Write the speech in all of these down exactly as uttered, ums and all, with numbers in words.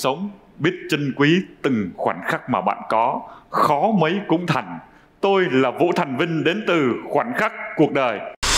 sống, biết trân quý từng khoảnh khắc mà bạn có, khó mấy cũng thành. Tôi là Vũ Thành Vinh đến từ Khoảnh Khắc Cuộc Đời.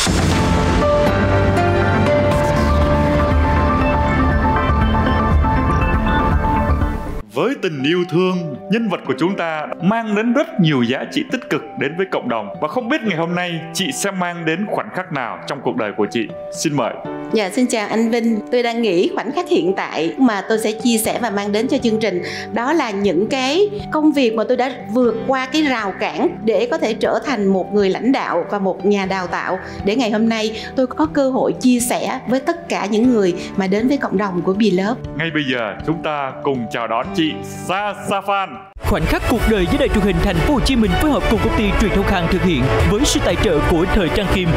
Với tình yêu thương, nhân vật của chúng ta mang đến rất nhiều giá trị tích cực đến với cộng đồng. Và không biết ngày hôm nay chị sẽ mang đến khoảnh khắc nào trong cuộc đời của chị? Xin mời. Dạ, xin chào anh Vinh. Tôi đang nghĩ khoảnh khắc hiện tại mà tôi sẽ chia sẻ và mang đến cho chương trình, đó là những cái công việc mà tôi đã vượt qua cái rào cản để có thể trở thành một người lãnh đạo và một nhà đào tạo, để ngày hôm nay tôi có cơ hội chia sẻ với tất cả những người mà đến với cộng đồng của Beloved. Ngay bây giờ chúng ta cùng chào đón chị Sasa Phan. Khoảnh khắc cuộc đời do Đài truyền hình Thành phố Hồ Chí Minh phối hợp cùng công ty truyền thông Khang thực hiện với sự tài trợ của Thời Trang Kim.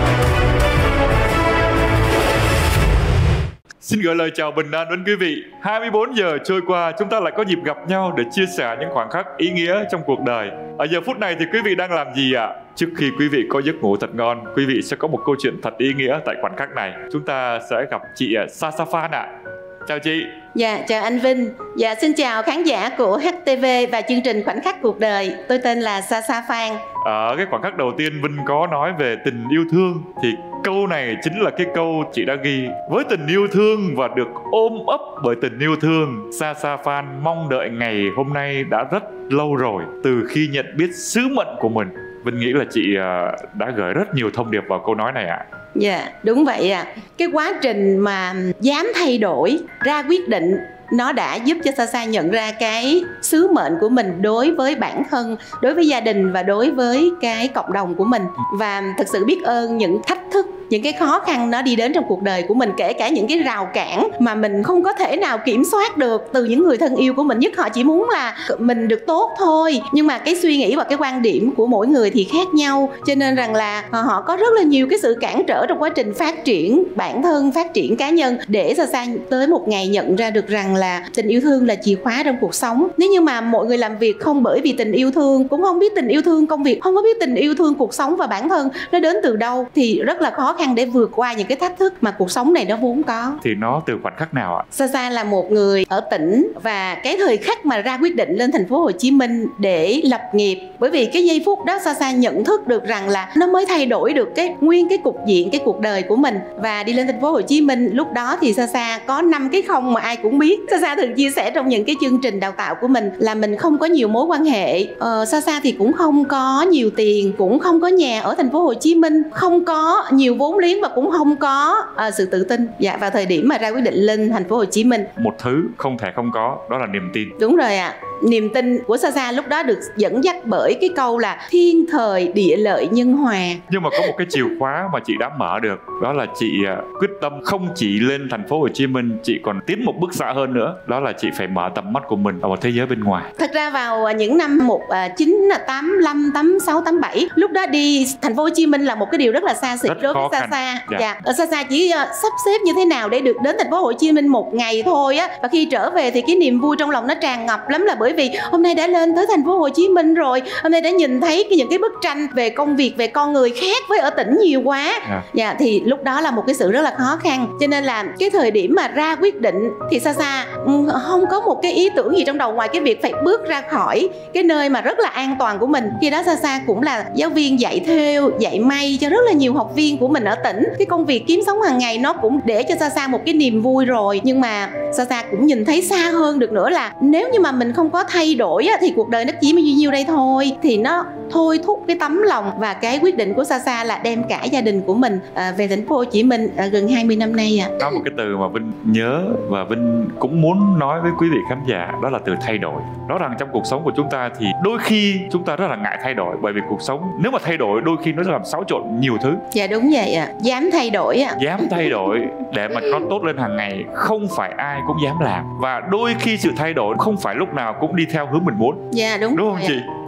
Xin gửi lời chào bình an đến quý vị. hai mươi bốn giờ trôi qua, chúng ta lại có dịp gặp nhau để chia sẻ những khoảnh khắc ý nghĩa trong cuộc đời. Ở giờ phút này thì quý vị đang làm gì ạ? À? Trước khi quý vị có giấc ngủ thật ngon, quý vị sẽ có một câu chuyện thật ý nghĩa tại khoảnh khắc này. Chúng ta sẽ gặp chị Sasa Phan ạ. À. Chào chị. Dạ, chào anh Vinh. Dạ, xin chào khán giả của hát tê vê và chương trình Khoảnh Khắc Cuộc Đời. Tôi tên là Sasa Phan. Ở cái khoảnh khắc đầu tiên Vinh có nói về tình yêu thương, thì câu này chính là cái câu chị đã ghi. Với tình yêu thương và được ôm ấp bởi tình yêu thương, Sasa Phan mong đợi ngày hôm nay đã rất lâu rồi. Từ khi nhận biết sứ mệnh của mình, Vinh nghĩ là chị đã gửi rất nhiều thông điệp vào câu nói này ạ. À. Dạ, đúng vậy ạ. À. Cái quá trình mà dám thay đổi, ra quyết định, nó đã giúp cho Sasa nhận ra cái sứ mệnh của mình đối với bản thân, đối với gia đình và đối với cái cộng đồng của mình. Và thật sự biết ơn những thách thức, những cái khó khăn nó đi đến trong cuộc đời của mình, kể cả những cái rào cản mà mình không có thể nào kiểm soát được từ những người thân yêu của mình. Nhất họ chỉ muốn là mình được tốt thôi, nhưng mà cái suy nghĩ và cái quan điểm của mỗi người thì khác nhau, cho nên rằng là họ có rất là nhiều cái sự cản trở trong quá trình phát triển bản thân, phát triển cá nhân, để Sasa tới một ngày nhận ra được rằng là tình yêu thương là chìa khóa trong cuộc sống. Nếu như mà mọi người làm việc không bởi vì tình yêu thương, cũng không biết tình yêu thương công việc, không có biết tình yêu thương cuộc sống và bản thân nó đến từ đâu, thì rất là khó khăn để vượt qua những cái thách thức mà cuộc sống này nó vốn có. Thì nó từ khoảnh khắc nào ạ? Sasa là một người ở tỉnh, và cái thời khắc mà ra quyết định lên thành phố Hồ Chí Minh để lập nghiệp, bởi vì cái giây phút đó Sasa nhận thức được rằng là nó mới thay đổi được cái nguyên cái cục diện, cái cuộc đời của mình. Và đi lên thành phố Hồ Chí Minh lúc đó thì Sasa có năm cái không mà ai cũng biết. Sasa thường chia sẻ trong những cái chương trình đào tạo của mình là mình không có nhiều mối quan hệ, ờ, Sasa thì cũng không có nhiều tiền, cũng không có nhà ở thành phố Hồ Chí Minh, không có nhiều vốn liếng và cũng không có uh, sự tự tin. Dạ, vào thời điểm mà ra quyết định lên thành phố Hồ Chí Minh, một thứ không thể không có, đó là niềm tin. Đúng rồi ạ. À. Niềm tin của Sasa lúc đó được dẫn dắt bởi cái câu là thiên thời địa lợi nhân hòa. Nhưng mà có một cái chìa khóa mà chị đã mở được, đó là chị quyết tâm không chỉ lên thành phố Hồ Chí Minh, chị còn tiến một bước xa hơn nữa, đó là chị phải mở tầm mắt của mình ở một thế giới bên ngoài. Thật ra vào những năm một chín tám lăm, tám sáu, tám bảy, lúc đó đi thành phố Hồ Chí Minh là một cái điều rất là xa xỉ đối với Sasa. Dạ. Dạ. Sasa chỉ uh, sắp xếp như thế nào để được đến thành phố Hồ Chí Minh một ngày thôi á, và khi trở về thì cái niềm vui trong lòng nó tràn ngập lắm, là bởi vì hôm nay đã lên tới thành phố Hồ Chí Minh rồi, hôm nay đã nhìn thấy cái, những cái bức tranh về công việc, về con người khác với ở tỉnh nhiều quá. Yeah. Dạ, thì lúc đó là một cái sự rất là khó khăn, cho nên là cái thời điểm mà ra quyết định thì Sasa không có một cái ý tưởng gì trong đầu ngoài cái việc phải bước ra khỏi cái nơi mà rất là an toàn của mình. Khi đó Sasa cũng là giáo viên dạy thêu, dạy may cho rất là nhiều học viên của mình ở tỉnh. Cái công việc kiếm sống hàng ngày nó cũng để cho Sasa một cái niềm vui rồi, nhưng mà Sasa cũng nhìn thấy xa hơn được nữa là nếu như mà mình không có thay đổi á, thì cuộc đời nó chỉ bao nhiêu đây thôi. Thì nó thôi thúc cái tấm lòng và cái quyết định của Sasa là đem cả gia đình của mình à, về thành phố Hồ Chí Minh à, gần hai mươi năm nay. À. Có một cái từ mà Vinh nhớ và Vinh cũng muốn nói với quý vị khán giả, đó là từ thay đổi. Đó rằng trong cuộc sống của chúng ta thì đôi khi chúng ta rất là ngại thay đổi, bởi vì cuộc sống nếu mà thay đổi đôi khi nó sẽ làm xáo trộn nhiều thứ. Dạ đúng vậy ạ. À. Dám thay đổi ạ. À. Dám thay đổi để mà nó tốt lên hàng ngày, không phải ai cũng dám làm. Và đôi khi sự thay đổi không phải lúc nào cũng đi theo hướng mình muốn. Dạ đúng. Đúng không rồi chị? À.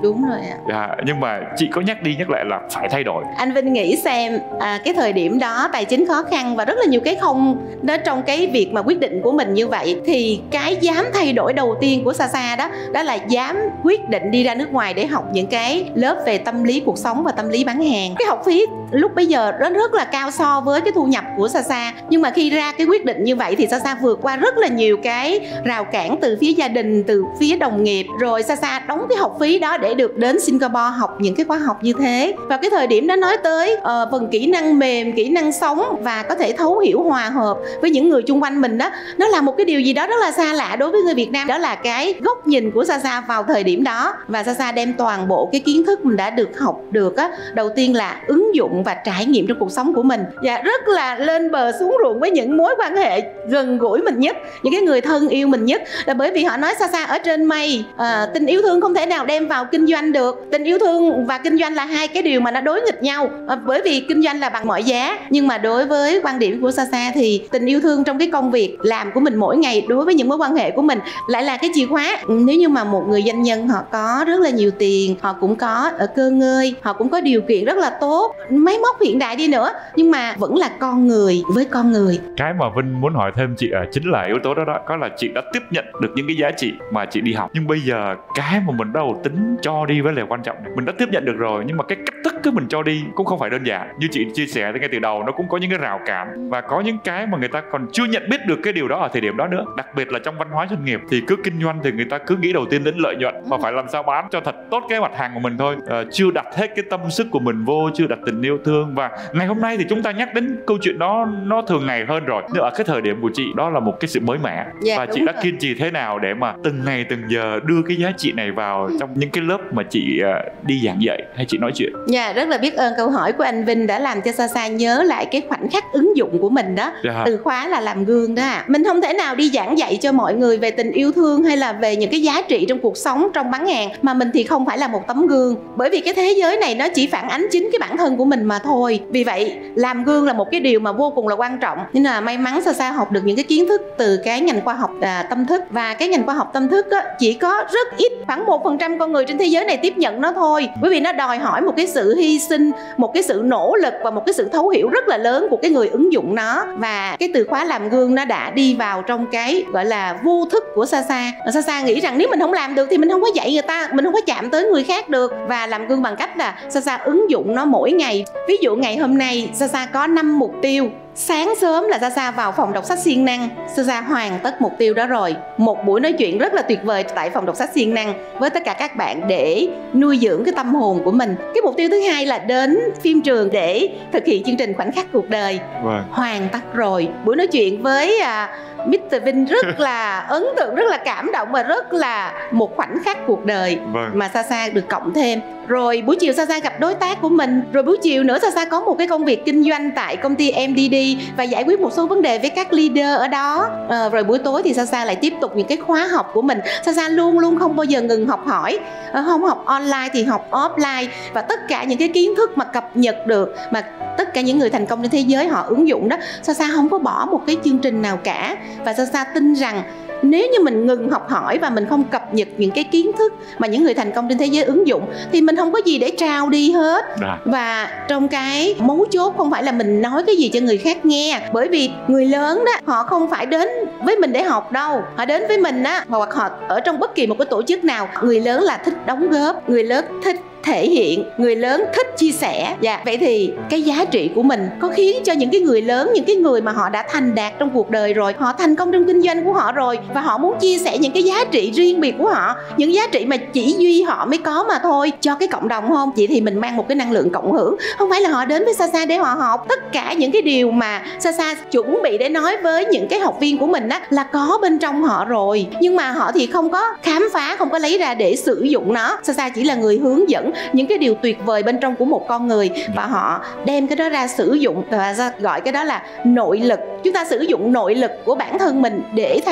Đúng rồi ạ. Dạ, nhưng mà chị có nhắc đi nhắc lại là phải thay đổi. Anh Vinh nghĩ xem à, cái thời điểm đó tài chính khó khăn và rất là nhiều cái không đó trong cái việc mà quyết định của mình như vậy, thì cái dám thay đổi đầu tiên của Sasa đó đó là dám quyết định đi ra nước ngoài để học những cái lớp về tâm lý cuộc sống và tâm lý bán hàng. Cái học phí lúc bây giờ rất rất là cao so với cái thu nhập của Sasa, nhưng mà khi ra cái quyết định như vậy thì Sasa vượt qua rất là nhiều cái rào cản từ phía gia đình, từ phía đồng nghiệp, rồi Sasa đóng cái học phí đó để được đến Singapore học những cái khóa học như thế. Và cái thời điểm đó nói tới uh, phần kỹ năng mềm, kỹ năng sống và có thể thấu hiểu, hòa hợp với những người chung quanh mình đó, nó là một cái điều gì đó rất là xa lạ đối với người Việt Nam. Đó là cái góc nhìn của Sasa vào thời điểm đó, và Sasa đem toàn bộ cái kiến thức mình đã được học được á, đầu tiên là ứng dụng và trải nghiệm trong cuộc sống của mình, và rất là lên bờ xuống ruộng với những mối quan hệ gần gũi mình nhất, những cái người thân yêu mình nhất, là bởi vì họ nói Sasa ở trên mây, à, tình yêu thương không thể nào đem vào kinh doanh được. Tình yêu thương và kinh doanh là hai cái điều mà nó đối nghịch nhau, à, bởi vì kinh doanh là bằng mọi giá, nhưng mà đối với quan điểm của Sasa thì tình yêu thương trong cái công việc làm của mình mỗi ngày, đối với những mối quan hệ của mình lại là cái chìa khóa. Nếu như mà một người doanh nhân họ có rất là nhiều tiền, họ cũng có ở cơ ngơi, họ cũng có điều kiện rất là tốt, máy móc hiện đại đi nữa, nhưng mà vẫn là con người với con người. Cái mà Vinh muốn hỏi thêm chị à, chính là yếu tố đó đó, có là chị đã tiếp nhận được những cái giá trị mà chị đi học, nhưng bây giờ cái mà mình bắt đầu tính cho đi với là quan trọng này. Mình đã tiếp nhận được rồi, nhưng mà cái cách thức cái mình cho đi cũng không phải đơn giản. Như chị chia sẻ từ ngay từ đầu, nó cũng có những cái rào cản và có những cái mà người ta còn chưa nhận biết được cái điều đó ở thời điểm đó nữa. Đặc biệt là trong văn hóa doanh nghiệp thì cứ kinh doanh thì người ta cứ nghĩ đầu tiên đến lợi nhuận và phải làm sao bán cho thật tốt cái mặt hàng của mình thôi, à, chưa đặt hết cái tâm sức của mình vô, chưa đặt tình yêu thương. Và ngày hôm nay thì chúng ta nhắc đến câu chuyện đó nó thường ngày hơn rồi, nhưng ở cái thời điểm của chị đó là một cái sự mới mẻ. Dạ, và chị đã rồi. Kiên trì thế nào để mà từng ngày từng giờ đưa cái giá trị này vào trong những cái lớp mà chị uh, đi giảng dạy hay chị nói chuyện? Dạ, rất là biết ơn câu hỏi của anh Vinh đã làm cho Sasa nhớ lại cái khoảnh khắc ứng dụng của mình đó. Dạ. Từ khóa là làm gương đó ạ. Mình không thể nào đi giảng dạy cho mọi người về tình yêu thương hay là về những cái giá trị trong cuộc sống, trong bán hàng, mà mình thì không phải là một tấm gương, bởi vì cái thế giới này nó chỉ phản ánh chính cái bản thân của mình mà thôi. Vì vậy làm gương là một cái điều mà vô cùng là quan trọng, nên là may mắn Sasa học được những cái kiến thức từ cái ngành khoa học à, tâm thức. Và cái ngành khoa học tâm thức á, chỉ có rất ít, khoảng một phần trăm con người trên thế giới này tiếp nhận nó thôi, bởi vì nó đòi hỏi một cái sự hy sinh, một cái sự nỗ lực và một cái sự thấu hiểu rất là lớn của cái người ứng dụng nó. Và cái từ khóa làm gương nó đã đi vào trong cái gọi là vô thức của Sasa. Sasa nghĩ rằng nếu mình không làm được thì mình không có dạy người ta, mình không có chạm tới người khác được. Và làm gương bằng cách là Sasa ứng dụng nó mỗi ngày. Ví dụ ngày hôm nay Sasa có năm mục tiêu. Sáng sớm là Sasa vào phòng đọc sách siêng năng, Sasa hoàn tất mục tiêu đó rồi. Một buổi nói chuyện rất là tuyệt vời tại phòng đọc sách siêng năng với tất cả các bạn để nuôi dưỡng cái tâm hồn của mình. Cái mục tiêu thứ hai là đến phim trường để thực hiện chương trình Khoảnh khắc cuộc đời. Vâng. Hoàn tất rồi. Buổi nói chuyện với à, mít tơ Vinh rất là ấn tượng, rất là cảm động và rất là một khoảnh khắc cuộc đời. Vâng. Mà Sasa được cộng thêm. Rồi buổi chiều Sasa gặp đối tác của mình. Rồi buổi chiều nữa Sasa có một cái công việc kinh doanh tại công ty em đê đê và giải quyết một số vấn đề với các leader ở đó. À, rồi buổi tối thì Sasa lại tiếp tục những cái khóa học của mình. Sasa luôn luôn không bao giờ ngừng học hỏi, à, không học online thì học offline. Và tất cả những cái kiến thức mà cập nhật được, mà tất cả những người thành công trên thế giới họ ứng dụng đó, Sasa không có bỏ một cái chương trình nào cả. Và Sasa tin rằng nếu như mình ngừng học hỏi và mình không cập nhật những cái kiến thức mà những người thành công trên thế giới ứng dụng thì mình không có gì để trao đi hết. Đã. Và trong cái mấu chốt không phải là mình nói cái gì cho người khác nghe, bởi vì người lớn đó họ không phải đến với mình để học đâu, họ đến với mình á, hoặc họ ở trong bất kỳ một cái tổ chức nào, người lớn là thích đóng góp, người lớn thích thể hiện, người lớn thích chia sẻ. Dạ, vậy thì cái giá trị của mình có khiến cho những cái người lớn, những cái người mà họ đã thành đạt trong cuộc đời rồi, họ thành công trong kinh doanh của họ rồi, và họ muốn chia sẻ những cái giá trị riêng biệt của họ, những giá trị mà chỉ duy họ mới có mà thôi, cho cái cộng đồng không? Vậy thì mình mang một cái năng lượng cộng hưởng, không phải là họ đến với Sasa để họ học. Tất cả những cái điều mà Sasa chuẩn bị để nói với những cái học viên của mình á là có bên trong họ rồi, nhưng mà họ thì không có khám phá, không có lấy ra để sử dụng nó. Sasa chỉ là người hướng dẫn những cái điều tuyệt vời bên trong của một con người, và họ đem cái đó ra sử dụng, và gọi cái đó là nội lực. Chúng ta sử dụng nội lực của bản thân mình để thành công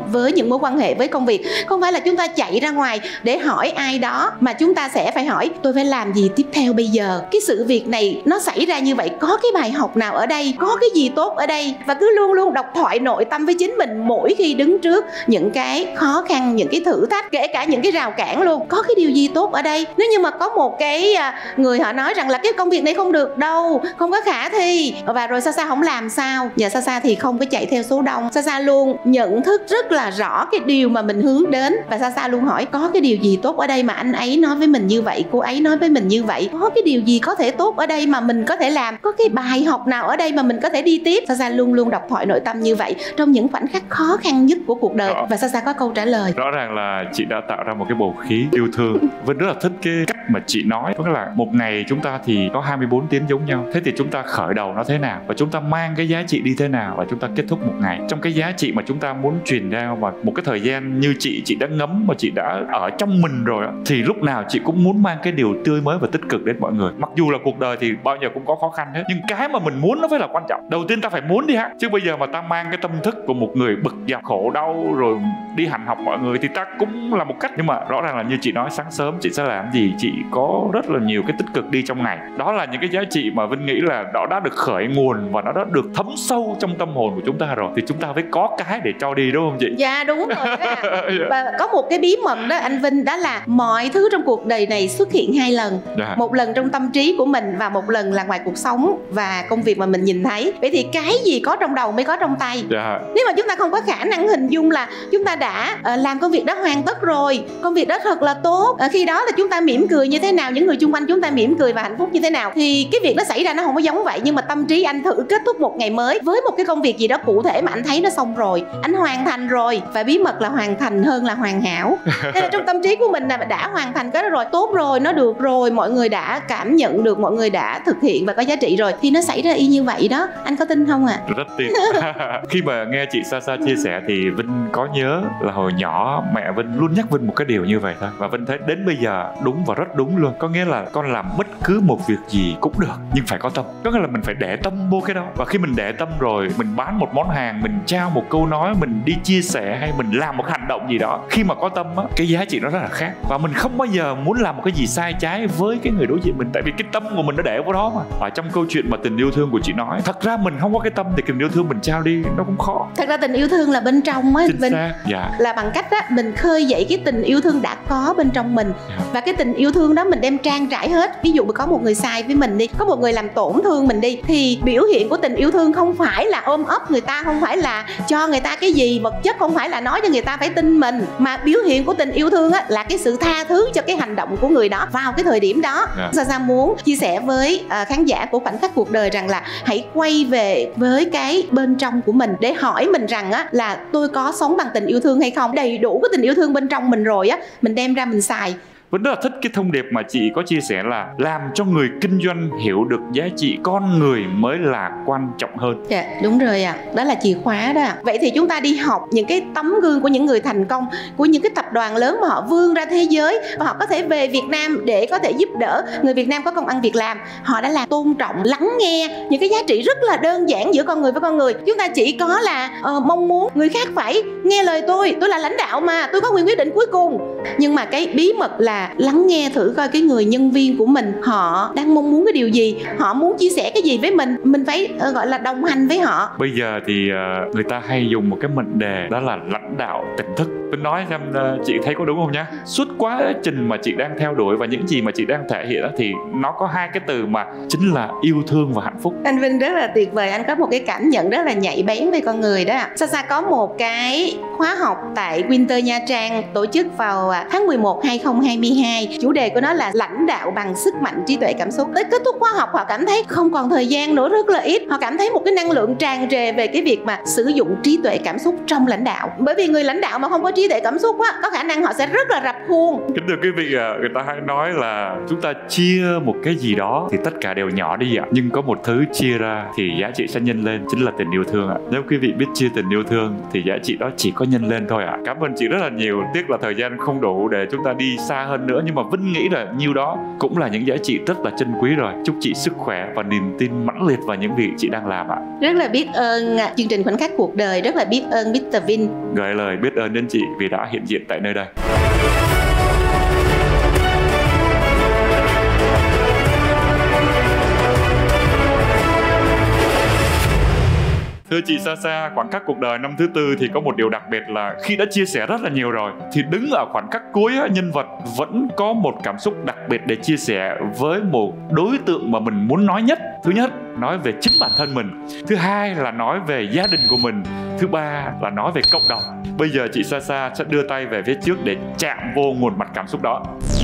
với những mối quan hệ, với công việc. Không phải là chúng ta chạy ra ngoài để hỏi ai đó, mà chúng ta sẽ phải hỏi tôi phải làm gì tiếp theo bây giờ. Cái sự việc này nó xảy ra như vậy, có cái bài học nào ở đây, có cái gì tốt ở đây, và cứ luôn luôn đọc thoại nội tâm với chính mình mỗi khi đứng trước những cái khó khăn, những cái thử thách, kể cả những cái rào cản luôn. Có cái điều gì tốt ở đây? Nếu như mà có một cái người họ nói rằng là cái công việc này không được đâu, không có khả thi, và rồi Sa Sa không làm sao? Và Sa Sa thì không có chạy theo số đông. Sa Sa luôn nhận thức rất là rõ cái điều mà mình hướng đến, và Sa Sa luôn hỏi có cái điều gì tốt ở đây mà anh ấy nói với mình như vậy, cô ấy nói với mình như vậy, có cái điều gì có thể tốt ở đây mà mình có thể làm, có cái bài học nào ở đây mà mình có thể đi tiếp. Sa Sa luôn luôn đọc thoại nội tâm như vậy trong những khoảnh khắc khó khăn nhất của cuộc đời. Rõ. Và Sa Sa có câu trả lời. Rõ ràng là chị đã tạo ra một cái bầu khí yêu thương. Vân rất là thích cái cách mà chị nói, tức là một ngày chúng ta thì có hai mươi bốn tiếng giống nhau, thế thì chúng ta khởi đầu nó thế nào và chúng ta mang cái giá trị đi thế nào, và chúng ta kết thúc một ngày trong cái giá trị mà chúng ta muốn truyền ra. Và một cái thời gian như chị chị đã ngấm và chị đã ở trong mình rồi, thì lúc nào chị cũng muốn mang cái điều tươi mới và tích cực đến mọi người. Mặc dù là cuộc đời thì bao giờ cũng có khó khăn hết, nhưng cái mà mình muốn nó phải là quan trọng. Đầu tiên ta phải muốn đi ha, chứ bây giờ mà ta mang cái tâm thức của một người bực dọc khổ đau rồi đi hành học mọi người thì ta cũng là một cách. Nhưng mà rõ ràng là như chị nói, sáng sớm chị sẽ làm gì, chị có rất là nhiều cái tích cực đi trong ngày. Đó là những cái giá trị mà Vinh nghĩ là nó đã được khởi nguồn và nó đã được thấm sâu trong tâm hồn của chúng ta rồi, thì chúng ta phải có cái để cho đi, đúng không chị? Dạ đúng rồi đó. Và có một cái bí mật đó anh Vinh, đó là mọi thứ trong cuộc đời này xuất hiện hai lần. Dạ. Một lần trong tâm trí của mình và một lần là ngoài cuộc sống và công việc mà mình nhìn thấy. Vậy thì cái gì có trong đầu mới có trong tay. Dạ. Nếu mà chúng ta không có khả năng hình dung là chúng ta đã uh, làm công việc đó hoàn tất rồi, công việc đó thật là tốt, uh, khi đó là chúng ta mỉm cười như thế nào, những người xung quanh chúng ta mỉm cười và hạnh phúc như thế nào, thì cái việc nó xảy ra nó không có giống vậy. Nhưng mà tâm trí anh thử kết thúc một ngày mới với một cái công việc gì đó cụ thể mà anh thấy nó xong rồi, anh hoàn thành rồi. Và bí mật là hoàn thành hơn là hoàn hảo. Thế là trong tâm trí của mình là đã hoàn thành cái đó rồi, tốt rồi, nó được rồi, mọi người đã cảm nhận được, mọi người đã thực hiện và có giá trị rồi, thì nó xảy ra y như vậy đó. Anh có tin không ạ? À? Rất tin. Khi mà nghe chị Sa Sa chia sẻ thì Vinh có nhớ là hồi nhỏ mẹ Vinh luôn nhắc Vinh một cái điều như vậy thôi, và Vinh thấy đến bây giờ đúng và rất đúng luôn. Có nghĩa là con làm bất cứ một việc gì cũng được, nhưng phải có tâm. Có nghĩa là mình phải để tâm vô cái đó, và khi mình để tâm rồi, mình bán một món hàng, mình trao một câu nói, mình đi chia sẻ hay mình làm một hành động gì đó, khi mà có tâm á, cái giá trị nó rất là khác. Và mình không bao giờ muốn làm một cái gì sai trái với cái người đối diện mình, tại vì cái tâm của mình nó để vào đó mà. Ở trong câu chuyện mà tình yêu thương của chị nói, thật ra mình không có cái tâm thì tình yêu thương mình trao đi nó cũng khó. Thật ra tình yêu thương là bên trong á, Vinh. Dạ. Là bằng cách á, mình khơi dậy cái tình yêu thương đã có bên trong mình. Dạ. Và cái tình yêu thương đó mình đem trang trải hết. Ví dụ mà có một người sai với mình đi, có một người làm tổn thương mình đi, thì biểu hiện của tình yêu thương không phải là ôm ấp người ta, không phải là cho người ta cái gì vật chất, không phải là nói cho người ta phải tin mình, mà biểu hiện của tình yêu thương á, là cái sự tha thứ cho cái hành động của người đó vào cái thời điểm đó. Yeah. Sa Sa muốn chia sẻ với uh, khán giả của Khoảnh Khắc Cuộc Đời rằng là hãy quay về với cái bên trong của mình để hỏi mình rằng á, là tôi có sống bằng tình yêu thương hay không. Đầy đủ cái tình yêu thương bên trong mình rồi á, mình đem ra mình xài. Vẫn rất là thích cái thông điệp mà chị có chia sẻ là làm cho người kinh doanh hiểu được giá trị con người mới là quan trọng hơn. Dạ đúng rồi ạ, à. Đó là chìa khóa đó. Vậy thì chúng ta đi học những cái tấm gương của những người thành công, của những cái tập đoàn lớn mà họ vươn ra thế giới, và họ có thể về Việt Nam để có thể giúp đỡ người Việt Nam có công ăn việc làm. Họ đã là tôn trọng, lắng nghe những cái giá trị rất là đơn giản giữa con người với con người. Chúng ta chỉ có là uh, mong muốn người khác phải nghe lời tôi, tôi là lãnh đạo mà, tôi có quyền quyết định cuối cùng. Nhưng mà cái bí mật là lắng nghe thử coi cái người nhân viên của mình họ đang mong muốn cái điều gì, họ muốn chia sẻ cái gì với mình, mình phải uh, gọi là đồng hành với họ. Bây giờ thì uh, người ta hay dùng một cái mệnh đề đó là lãnh đạo tỉnh thức. Tôi nói xem uh, chị thấy có đúng không nhá. Suốt quá trình mà chị đang theo đuổi và những gì mà chị đang thể hiện đó, thì nó có hai cái từ mà chính là yêu thương và hạnh phúc. Anh Vinh rất là tuyệt vời, anh có một cái cảm nhận rất là nhạy bén với con người đó. Sa Sa có một cái khóa học tại Winter Nha Trang tổ chức vào tháng mười một hai không hai hai. Chủ đề của nó là lãnh đạo bằng sức mạnh trí tuệ cảm xúc. Tới kết thúc khóa học họ cảm thấy không còn thời gian nữa, rất là ít. Họ cảm thấy một cái năng lượng tràn trề về cái việc mà sử dụng trí tuệ cảm xúc trong lãnh đạo. Bởi vì người lãnh đạo mà không có trí chi thể cảm xúc á, có khả năng họ sẽ rất là rập khuôn. Kính thưa quý vị ạ, người ta hay nói là chúng ta chia một cái gì đó thì tất cả đều nhỏ đi ạ, nhưng có một thứ chia ra thì giá trị sẽ nhân lên, chính là tình yêu thương ạ. Nếu quý vị biết chia tình yêu thương thì giá trị đó chỉ có nhân lên thôi ạ. Cảm ơn chị rất là nhiều. Tiếc là thời gian không đủ để chúng ta đi xa hơn nữa, nhưng mà Vinh nghĩ là nhiêu đó cũng là những giá trị rất là chân quý rồi. Chúc chị sức khỏe và niềm tin mãnh liệt vào những việc chị đang làm ạ. Rất là biết ơn chương trình Khoảnh khắc cuộc đời, rất là biết ơn mít tơ Vin. Gửi lời biết ơn đến chị vì đã hiện diện tại nơi đây. Thưa chị Sasa, khoảnh khắc cuộc đời năm thứ tư thì có một điều đặc biệt là khi đã chia sẻ rất là nhiều rồi thì đứng ở khoảnh khắc cuối á, nhân vật vẫn có một cảm xúc đặc biệt để chia sẻ với một đối tượng mà mình muốn nói nhất. Thứ nhất, nói về chính bản thân mình. Thứ hai là nói về gia đình của mình. Thứ ba là nói về cộng đồng. Bây giờ chị Sasa sẽ đưa tay về phía trước để chạm vô nguồn mặt cảm xúc đó.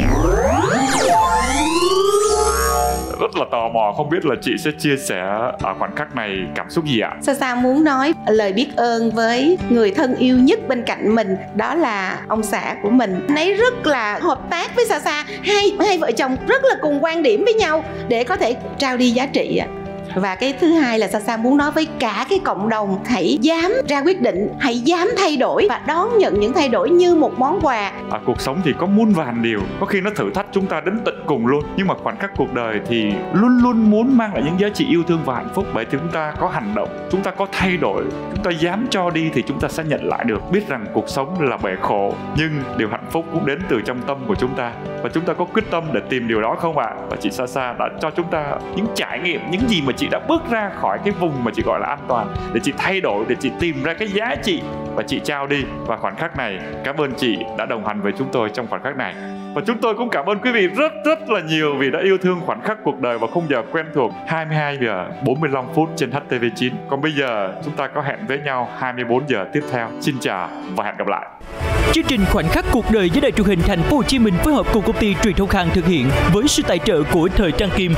Rất là tò mò không biết là chị sẽ chia sẻ ở khoảnh khắc này cảm xúc gì ạ? Sasa muốn nói lời biết ơn với người thân yêu nhất bên cạnh mình, đó là ông xã của mình. Anh ấy rất là hợp tác với Sasa, hai hai vợ chồng rất là cùng quan điểm với nhau để có thể trao đi giá trị ạ. Và cái thứ hai là Sasa muốn nói với cả cái cộng đồng, hãy dám ra quyết định, hãy dám thay đổi và đón nhận những thay đổi như một món quà. Ở cuộc sống thì có muôn vàn điều, có khi nó thử thách chúng ta đến tận cùng luôn, nhưng mà khoảnh khắc cuộc đời thì luôn luôn muốn mang lại những giá trị yêu thương và hạnh phúc. Bởi thì chúng ta có hành động, chúng ta có thay đổi, chúng ta dám cho đi thì chúng ta sẽ nhận lại được. Biết rằng cuộc sống là bể khổ, nhưng điều hạnh phúc cũng đến từ trong tâm của chúng ta, và chúng ta có quyết tâm để tìm điều đó không ạ? Và chị Sasa đã cho chúng ta những trải nghiệm, những gì mà chị đã bước ra khỏi cái vùng mà chị gọi là an toàn, để chị thay đổi, để chị tìm ra cái giá trị và chị trao đi. Và khoảnh khắc này, cảm ơn chị đã đồng hành với chúng tôi trong khoảnh khắc này. Và chúng tôi cũng cảm ơn quý vị rất rất là nhiều vì đã yêu thương khoảnh khắc cuộc đời vào khung giờ quen thuộc hai mươi hai giờ bốn mươi lăm phút trên hát tê vê chín. Còn bây giờ chúng ta có hẹn với nhau hai mươi bốn giờ tiếp theo. Xin chào và hẹn gặp lại. Chương trình Khoảnh khắc cuộc đời do Đài truyền hình Thành phố Hồ Chí Minh phối hợp cùng công ty Truyền thông Khang thực hiện với sự tài trợ của Thời Trang Kim.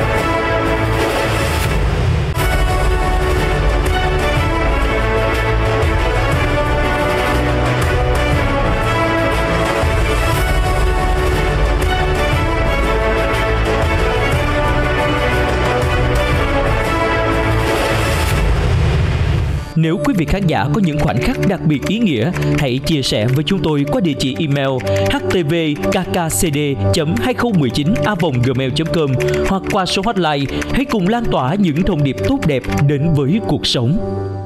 Nếu quý vị khán giả có những khoảnh khắc đặc biệt ý nghĩa, hãy chia sẻ với chúng tôi qua địa chỉ email h t v k k c d chấm hai không một chín a còng gmail chấm com hoặc qua số hotline. Hãy cùng lan tỏa những thông điệp tốt đẹp đến với cuộc sống.